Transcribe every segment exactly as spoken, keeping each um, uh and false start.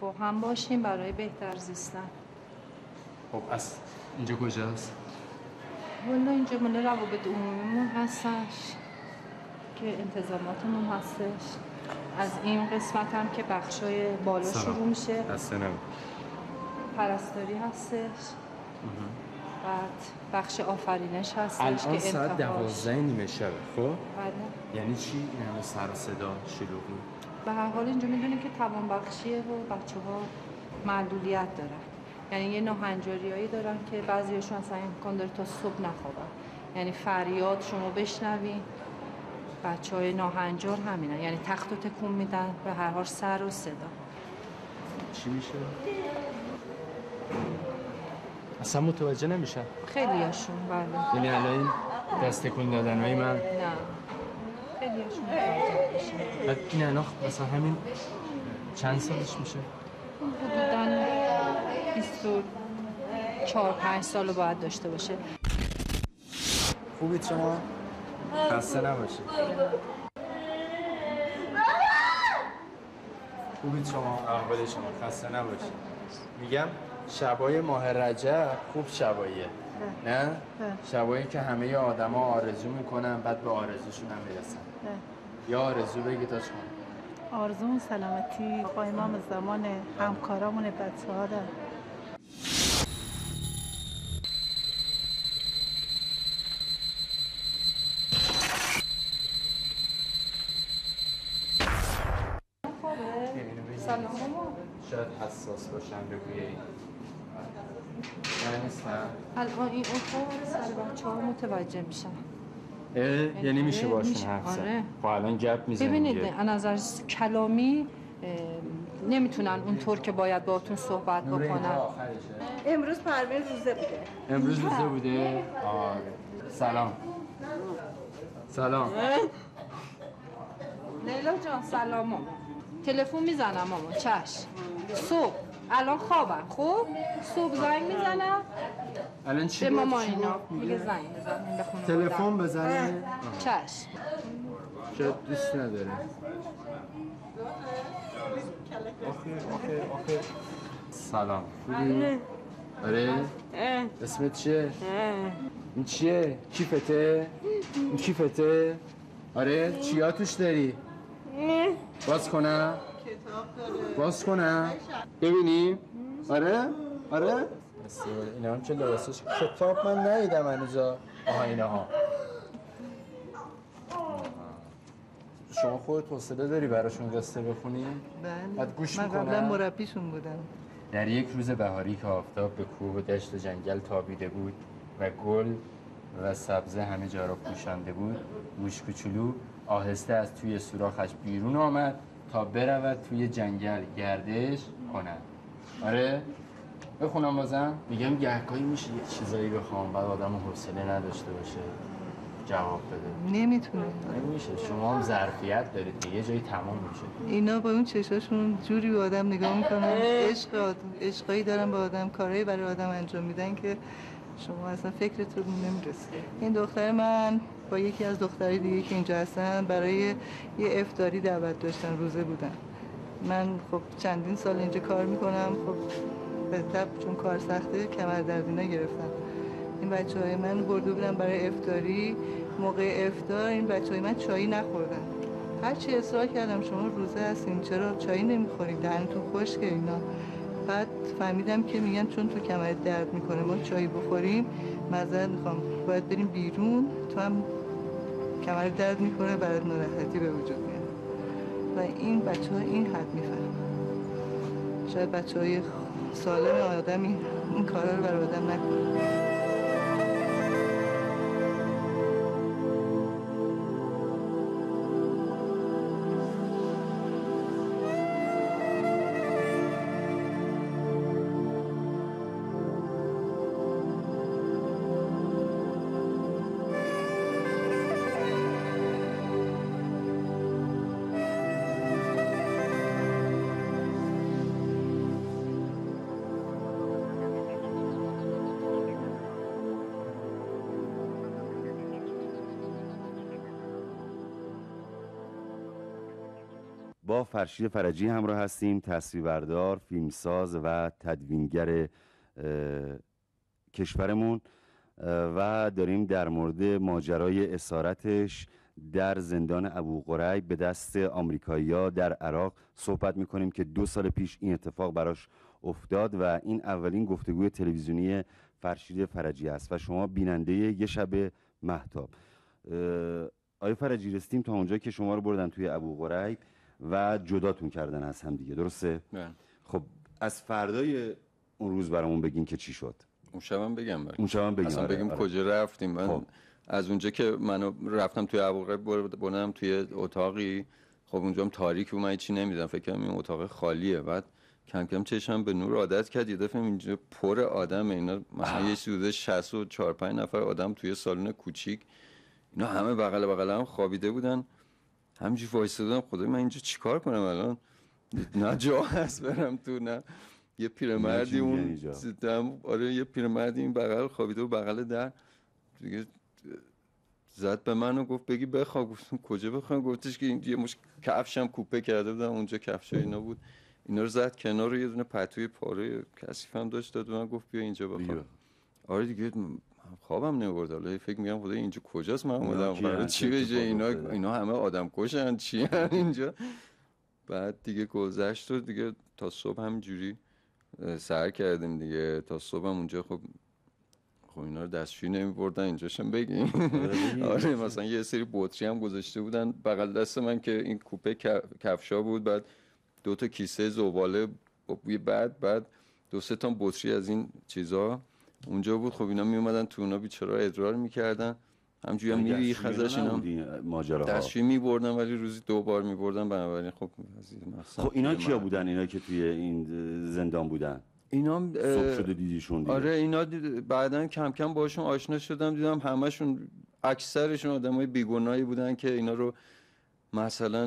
با هم باشیم برای بهتر زیستن. خب از اینجا کجاست؟ والا اینجا مال روابط عمومیمون هستش که انتظاماتمون هستش. از این قسمت هم که بخشای بالا شروع میشه. هسته نبود. پرستاری هستش. بعد بخش آفرینش هستش الان که ساعت دوازده نیمه شبه. خب؟ بله. یعنی چی؟ این همه سر و صدا شلوغی؟ به هر حال اینجا میدونیم که توانبخشیه و بچه ها معلولیت دارن. یعنی یه ناهنجاریایی دارن که بعضیشون اصلا امکان داره تا صبح نخوابن. یعنی فریاد شما بشنوین، بچه های ناهنجار همینن، یعنی تخت رو تکون میدن، به هر حال سر و صدا. چی میشه؟ اصلا متوجه نمیشن. خیلی هاشون بله. یعنی الان این دست تکون دادن های من؟ نه خیلی هاشون متوجه میشن. بعد این الان مثلا همین چند سالش میشه؟ حدوداً بیست و چهار پنج سال باید داشته باشه. خوبید شما؟ خسته نباشید. خوبید شما؟ احوال شما خسته نباشید. میگم شبای ماه رجب خوب شباییه. نه؟ شبایی که همه آدم ها آرزو میکنن بعد به آرزوشون هم میرسن. یا آرزو بگی تا شما. آرزومون سلامتی با امام زمان همکارامون بچه ها دار. سلام ماما. شاید حساس باشن به بوی این. من نیستم. الان این اتاق سر بچه ها متوجه میشن. یعنی میشه باشون حرف زد. آره. خب الان گپ میزنیم. ببینید از نظر کلامی نمیتونن اونطور که باید باهاتون صحبت بکنن. امروز پروین روزه بوده. امروز روزه بوده؟ آره. سلام. سلام. لیلا جان سلام ماما. تلفن میزنم ماما. چشم. صبح الان خوابم. خب صبح زنگ میزنم. الان چی به ماما اینا میگه زنگ بزنیم بخونه. تلفن بزنه. چشم. شاید دوست نداره. آخه آخه آخه. سلام. خوبی؟ آره؟ اسمت چیه؟ این چیه؟ کیفته؟ این کیفته؟ آره؟ چیا توش داری؟ باز کنم؟ باز کنم؟ ببینیم؟ آره؟ آره؟ اینا هم چه لباسش؟ کتاب من ندیدم هنوزا. آها اینا ها. شما خودت حوصله داری براشون قصه بخونی؟ بله. بعد گوش من میکنم. قبلا مربیشون بودم. در یک روز بهاری که آفتاب به کوه و دشت و جنگل تابیده بود و گل و سبزه همه جا را پوشانده بود، موش کوچولو آهسته از توی سوراخش بیرون آمد تا برود توی جنگل گردش کند. آره؟ بخونم بازم؟ میگم گهگاهی میشه یه چیزایی بخوام بعد آدم حوصله نداشته باشه جواب بده. نمیتونه. نمیشه. شما هم ظرفیت دارید یه جایی تمام میشه. اینا با اون چشاشون جوری به آدم نگاه میکنن، عشق آدم، عشقایی دارن با آدم، کارهایی برای آدم انجام میدن که شما اصلا فکرتون نمیرسه. این دختر من با یکی از دخترای دیگه که اینجا هستن برای یه افطاری دعوت داشتن، روزه بودن. من خب چندین سال اینجا کار میکنم، خب به طب چون کار سخته کمر درد اینا گرفتم. این بچهای من برده بودن برای افطاری. موقع افطار این بچهای من چایی نخوردن. هرچی اصرار کردم شما روزه هستین چرا چایی نمیخورید، دهنتون خشکه اینا. بعد فهمیدم که میگن چون تو کمرت درد میکنه ما چایی بخوریم معذرت میخوام باید بریم بیرون، تو هم کمرت درد میکنه برات ناراحتی به وجود میاد. و این بچه ها این حد میفهمن. شاید بچه های سالم آدمی این کارا رو برای آدم نکنه. با فرشید فرجی همراه هستیم، تصویربردار، فیلمساز و تدوینگر کشورمون و داریم در مورد ماجرای اسارتش در زندان ابوغریب به دست آمریکایی‌ها در عراق صحبت میکنیم که دو سال پیش این اتفاق براش افتاد و این اولین گفتگوی تلویزیونی فرشید فرجی است و شما بیننده یه شب مهتاب. آیا فرجی رسیدیم تا اونجا که شما رو بردن توی ابوغریب و جداتون کردن از هم دیگه، درسته؟ بله. خب از فردای اون روز برامون بگین که چی شد. اون شبم بگم برای. اون شبم بگیم اصلا آره، بگیم آره. کجا رفتیم. من خب. از اونجا که منو رفتم توی ابوغریب بردم توی اتاقی، خب اونجا هم تاریک بود، من هیچی نمیدیدم، فکر کردم این اتاق خالیه. بعد کم کم چشم به نور عادت کرد، یه دفعه اینجا پر آدمه، اینا مثلا یه حدود شصت و چهار پنج نفر آدم توی سالن کوچیک، اینا همه بغل بغل هم خوابیده بودن. همینجوری وایسادم، خدای من اینجا چیکار کنم الان؟ نه جا هست برم تو، نه یه پیرمردی اون زدم، آره یه پیرمردی این بغل خوابیده و بغل در دیگه زد به من و گفت بگی بخواب. گفتم کجا بخوام؟ گفتش که یه مش کفشم کوپه کرده بودم اونجا، کفشای اینا بود، اینا رو زد کنار، یه دونه پتوی پاره کثیفم داشت داد و من گفت بیا اینجا بخواب. آره دیگه خوابم نمی‌برد، حالا فکر می‌کردم خدای اینجا کجاست، من اومدم قرار چی بشه، اینا اینا همه آدم کشن چی ان اینجا. بعد دیگه گذشت و دیگه تا صبح همینجوری سر کردیم دیگه، تا صبح هم اونجا. خب خب اینا رو دستشویی نمی‌بردن اینجاشم بگیم. آره مثلا یه سری بطری هم گذاشته بودن بغل دست من که این کوپه کفشا بود، بعد دو تا کیسه زباله با بوی بد، بعد دو سه تا بطری از این چیزا اونجا بود. خب اینا می اومدن تو، اونا بیچاره‌ها ادرار می‌کردن، همونجوری هم میریخ ازش اینا ماجراها. دستشویی می‌بردن ولی روزی دو بار می‌بردن، بنابراین خب خب اینا کیا بودن؟ اینا که توی این زندان بودن اینا صبح شده دیدیشون دیگه؟ آره اینا بعداً کم کم باشون آشنا شدم، دیدم همشون اکثرشون آدمای بیگناهی بودن که اینا رو مثلا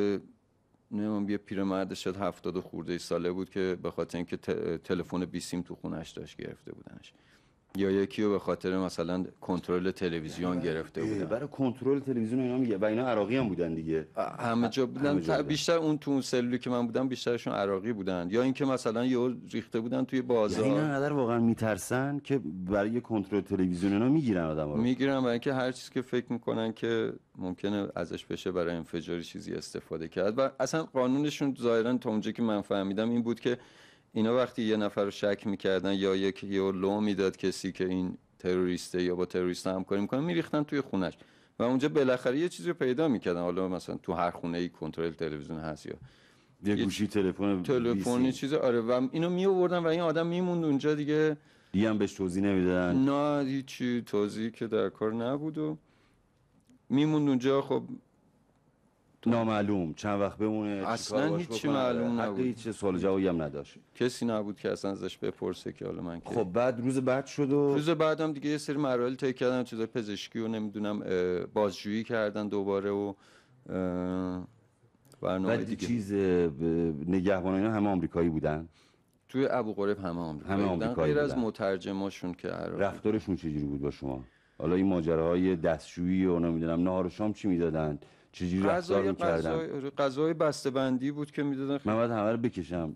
نمیدونم یه پیرمرد شد هفتاد خورده ساله بود که به خاطر اینکه تلفن بی سیم تو خونش داشت گرفته بودنش، یا یکی رو به خاطر مثلا کنترل تلویزیون گرفته بودن. برای کنترل تلویزیون اینا میگه و اینا عراقی هم بودن دیگه، همه جا بودن, همه جا بودن. بیشتر اون تو اون سلولی که من بودم بیشترشون عراقی بودن، یا اینکه مثلا یه ریخته بودن توی بازار. یعنی اینا قدر واقعا میترسن که برای کنترل تلویزیون اینا میگیرن آدم‌ها رو؟ میگیرن برای اینکه هر چیزی که فکر میکنن که ممکنه ازش بشه برای انفجاری چیزی استفاده کرد. و اصلا قانونشون ظاهرا تا اونجا که من فهمیدم این بود که اینا وقتی یه نفر رو شک میکردن یا یک یه لو میداد کسی که این تروریسته یا با تروریست همکاری میکنه، میریختن توی خونش و اونجا بالاخره یه چیزی رو پیدا میکردن. حالا مثلا تو هر خونه ای کنترل تلویزیون هست یا یه گوشی تلفن تلفنی چیز، آره، و اینو میآوردن و این آدم میموند اونجا دیگه. دیگه هم بهش توضیح نمیدادن؟ نه هیچی توضیحی که در کار نبود و میموند اونجا. خب نامعلوم چند وقت بمونه، اصلا هیچی معلوم نبود، هیچ سوال جوابی هم نداشت، کسی نبود که اصلا ازش بپرسه که حالا من که. خب بعد روز بعد شد و روز بعدم دیگه یه سری مراحل طی کردن، چیزای پزشکی و نمیدونم بازجویی کردن دوباره و برنامه بعد دیگه. چیز نگهبان اینا همه آمریکایی بودن؟ توی ابوغریب همه آمریکایی همه بودن آمریکایی غیر بودن. از مترجماشون که عربی. رفتارشون چجوری بود با شما؟ حالا این ماجراهای دستشویی و نمیدونم نهار و شام چی میدادن؟ چجوری رفتار می‌کردن؟ غذای بسته‌بندی بود که میدادن. من باید همه رو بکشم.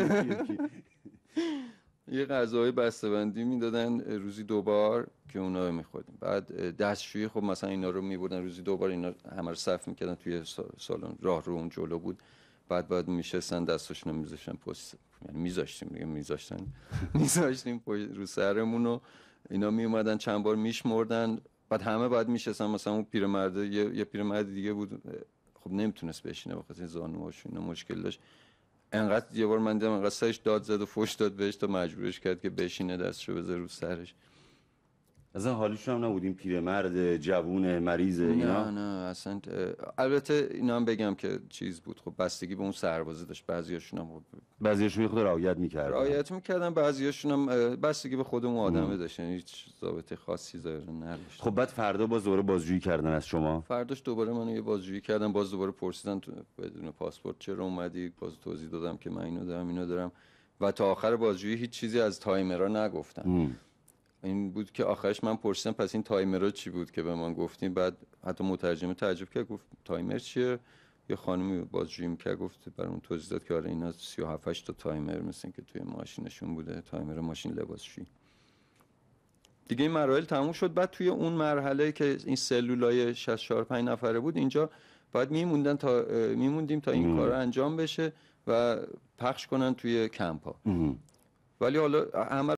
یه غذای بسته‌بندی میدادن روزی دو بار که اونا رو می‌خوردیم. بعد دستشویی خب مثلا اینا رو می‌بردن روزی دو بار، اینا همه رو صف می‌کردن توی سالن، راه رو اون جلو بود. بعد بعد میشستن دستاشون رو می‌ذاشتن پشت، یعنی می‌ذاشتیم دیگه می‌ذاشتن می‌ذاشتیم رو سرمون و اینا میومدن چند بار میشمردن. بعد همه بعد میشستن، مثلا اون پیرمرد یه, یه پیرمرد دیگه بود خب نمیتونست بشینه بخاطر زانوهاش اینا مشکل داشت. انقدر یه بار من دیدم انقدر سرش داد زد و فوش داد بهش تا مجبورش کرد که بشینه دستشو بذاره رو سرش. اصلا حالیش هم نبود این پیرمرد جوون مریض اینا؟ نه نه اصلا. البته اینا هم بگم که چیز بود، خب بستگی به اون سربازه داشت، بعضیاشون هم بعضیاشون خود رعایت می‌کردن رعایت می‌کردن، بعضیاشون هم بستگی به خودمون آدمه داشت، یعنی هیچ ضابطه خاصی ظاهرا نداشت. خب بعد فردا باز دوباره بازجویی کردن از شما؟ فرداش دوباره منو یه بازجویی کردن، باز دوباره پرسیدن تو بدون پاسپورت چرا اومدی، باز توضیح دادم که من اینو دارم اینو دارم و تا آخر بازجویی هیچ چیزی از تایمرها نگفتن. این بود که آخرش من پرسیدم پس این تایمرها چی بود که به من گفتین. بعد حتی مترجم تعجب کرد، گفت تایمر چیه؟ یه خانمی بازجویی می‌کرد گفت برام توضیح داد که آره اینا سی و هفت تا تایمر مثل که توی ماشینشون بوده، تایمر ماشین لباسشویی. دیگه این مراحل تموم شد. بعد توی اون مرحله که این سلولای شصت و چهار پنج نفره بود، اینجا باید میموندن تا میموندیم تا این کار انجام بشه و پخش کنن توی کمپ ها. ولی حالا همه